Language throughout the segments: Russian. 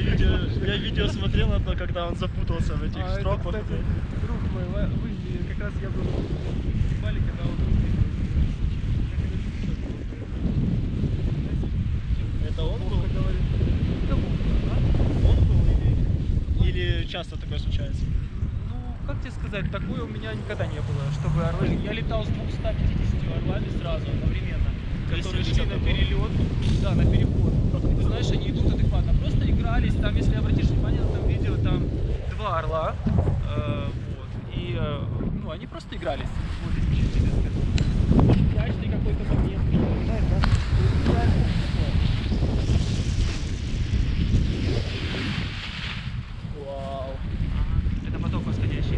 Я видео смотрел одно, когда он запутался в этих стропах. Это, кстати, друг мой, как раз я был в Бали, когда он Это он был? Это Он был или часто такое случается? Ну, как тебе сказать, такое у меня никогда не было, чтобы орлы... Я летал с 250 орлами сразу, одновременно, которые шли на перелет, да, на переход. Ты знаешь, они идут адекватно, просто игрались, там, если обратишь внимание на этом видео, там 2 орла, вот, и, ну, они просто игрались, вот, если еще тебе скажу. Удачный какой-то момент, знаешь, да? Вау. Это поток восходящий.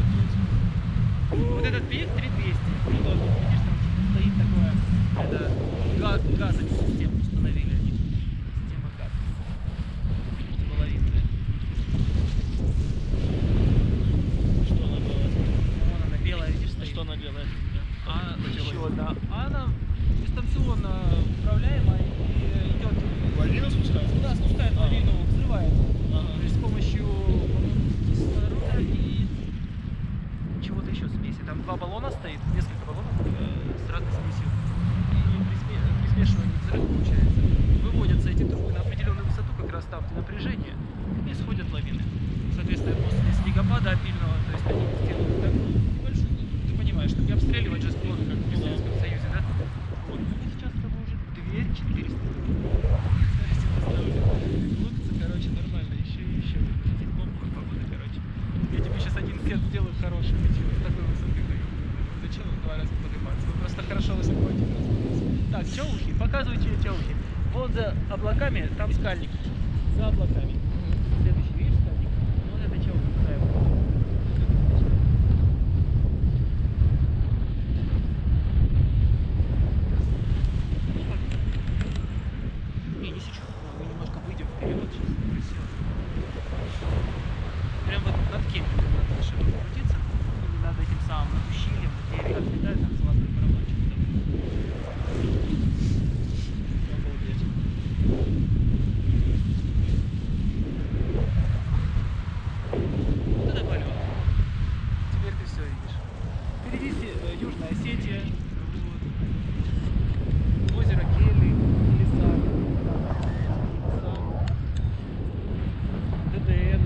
Вот этот пик 3200. Ну, тоже, видишь, там стоит такое, это газосистему установили они. Система газ. Половинная. Что она делает? Вон она белая, видишь, стоит. Что она делает? Еще одна. Она дистанционно управляемая и идет. Лавину спускает? Да, спускает лавину, взрывает. Ага. То есть с помощью кислорода и чего-то еще смеси. Там 2 баллона стоит, несколько баллонов с разной смесью. И при смешивании взрыв получается. Выводятся эти трубы на определенную высоту, как раз там, где напряжение, и сходят лавины. Соответственно, после снегопада обильного, то есть они сделают так небольшую, ты понимаешь, чтобы не обстреливать же склоны, как в Советском Союзе, да? Вот. Ну, сейчас с тобой уже 2400. Лупится, короче, нормально, еще и еще. Теплая погода, короче. Я тебе сейчас один сет сделаю хороший, видео, с такой высоты даю. Зачем в 2 раза подниматься? Вы просто хорошо высоко один раз поднимаетесь. Так, чаухи, показывайте чаухи. Вот за облаками, там скальник. За облаками. Следующий, видишь скальник? Вот это чаухи, вторая. Не сейчас. Мы немножко выйдем вперед сейчас. Красиво. Прям вот над кемпингом надо дальше крутиться. Или надо этим самым над ущельем, где ребят летают, там золотой барабанчик. Обалдеть. Вот это полет. Теперь ты все видишь. Впереди Южная Осетия. Вот. Озеро Кели, леса. ДДН.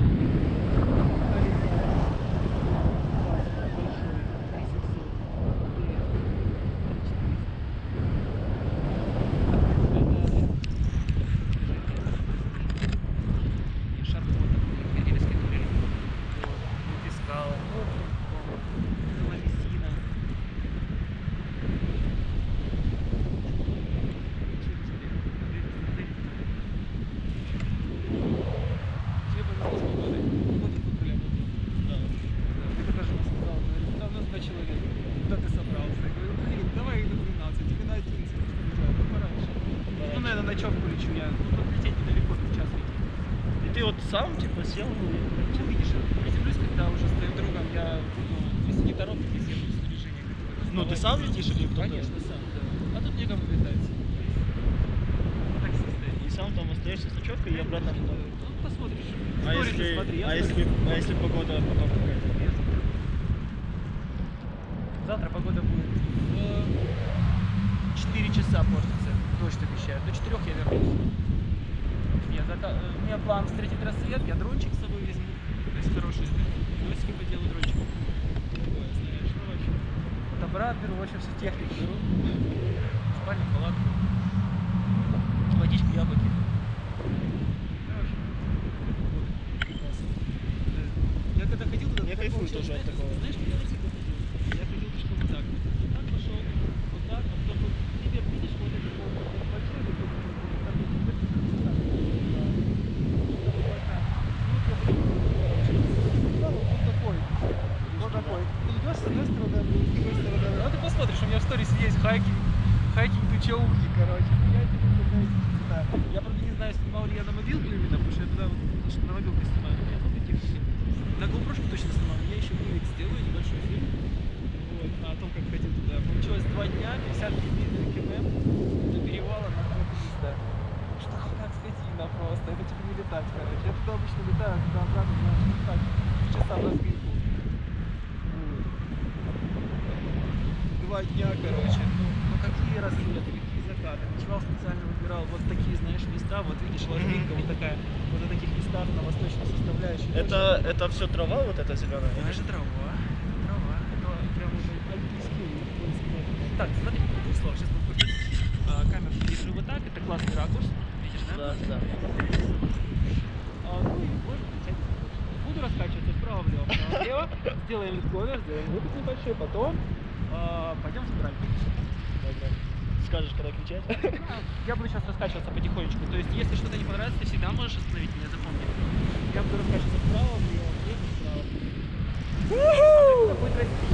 Ночевку лечу я. Ну, тут лететь недалеко, тут час лететь. И ты вот сам типа сел? Ну, видишь, приземлюсь, когда уже с твоим другом я буду, если не торопить, если я буду снаряжение. Ну ты сам летишь или кто-то? Конечно, сам, да. А тут некому летать. Такси стоит. И сам там остаешься с ночевкой и обратно туда? Ну, посмотришь. А если, смотри, если погода потом какая-то? Завтра погода будет в 4 часа портится. Дождь обещают. До 4 я вернусь. Нет, у меня план встретить рассвет, я дрончик с собой возьму. То есть хороший. Видосики поделаю дрончик. Такое, знаешь, ну вообще. Фотоаппарат беру, вообще всю технику беру. Спальник, палатку. Водичку, яблоки. Ну, вообще. Вот. Классно. Я когда ходил туда, я кайфую тоже от такого. Знаешь, я раз ходил. Я ходил пешком вот так. Вот так пошел, вот так, а потом тебе видишь, вот это большой, вот такой. Ты идешь с одной стороны, с другой стороны. Ну ты посмотришь, у меня в сторис есть хайкинг до Чаухи, короче. Я тебе предлагаю сюда. Я правда не знаю, снимал ли я на мобилку именно, потому что я туда вот на мобилку снимаю. У меня много техники. На GoPro точно снимал. Я еще вывод сделаю, небольшой фильм. Вот, о том, как ходил туда. Получилось 2 дня, 50 км до перевала на 300. Что как скотина просто. Это тебе не летать, короче. Я туда обычно летаю, туда-обратно, знаешь, ну так, часа на сбивку. Вот. 2 дня, короче. Ну какие рассветы, какие закаты. Ночевал специально, выбирал вот такие, знаешь, места. Вот видишь, ложбинка вот такая. Вот на таких местах на восточной составляющей. Это все трава вот эта зеленая? Это же трава. Трава. Это прям уже альпийский ландскейп. Так, смотри, в двух словах, сейчас будем крутить. Камеру держи вот так, это классный ракурс. Видишь, да? Да, да. Ну и можно включать. Буду раскачиваться вправо-влево, вправо-влево. Сделаем лифт-говер, сделаем выпуск небольшой, потом пойдем забирать. Скажешь, когда кричать? Я буду сейчас раскачиваться потихонечку. То есть, если что-то не понравится, ты всегда можешь остановить меня, запомни. Я буду раскачиваться вправо, влево, влево, вправо. Это будет расти.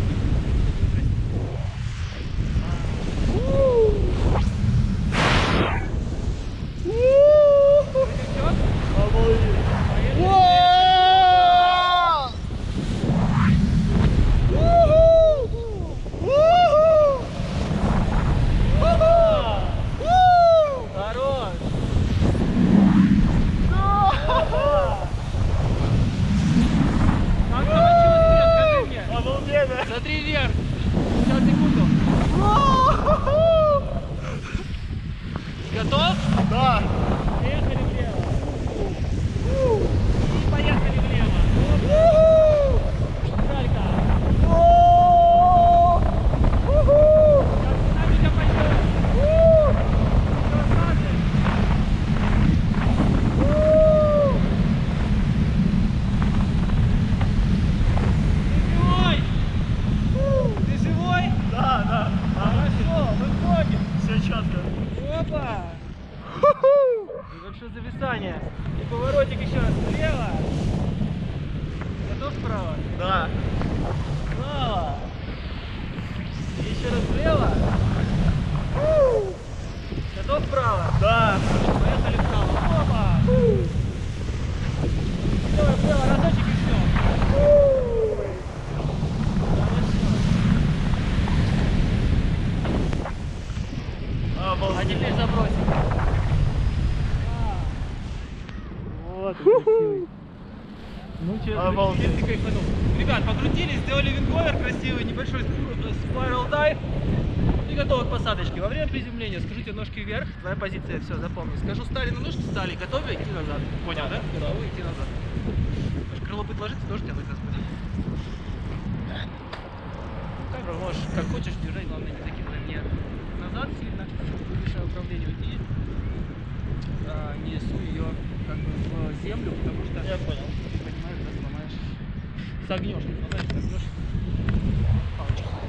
Смотри вверх! Сейчас, секунду! Готов? Да! Поехали влево! И поехали влево! Далька! Сейчас динамика пойдет! Опа! Небольшое зависание. И поворотик еще раз влево. Готов вправо? Да! Вправо. И еще раз влево. Готов вправо? Да! Поехали вправо. Опа! Давай вправо, разочек и все. А теперь забросим. Вот, красивый. Ну что, Обалдеть. ты кайфанул. Ребят, покрутились, сделали винговер красивый, небольшой spiral dive. И готовы к посадочке. Во время приземления скажите ножки вверх, твоя позиция, все, запомни. Скажу, стали на ножки, стали, готовы идти назад. Понял, да? Готовы идти назад. Крыло будет ложиться, тоже тянуть нас будет. Камеру можешь как хочешь держать, главное не закидывай мне назад сильно, не мешай управлению, и не суй ее как бы в землю, потому что Я понял. ты понимаешь, да, сломаешь. Согнешь, не сломаешь, согнешь палочку.